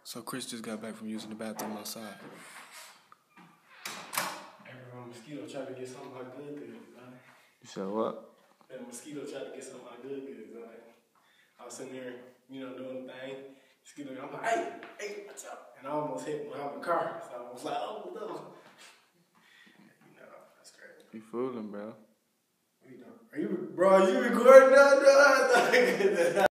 So Chris just got back from using the bathroom outside. Every mosquito tried to get some of my good goods, man. You said what? That mosquito tried to get some of my good goods, man. I was sitting there, doing the thing. Mosquito, I'm like, hey, what's up? And I almost hit one out of the car. So I was like, oh, no. That's crazy. You fooling, bro. Are you recording now?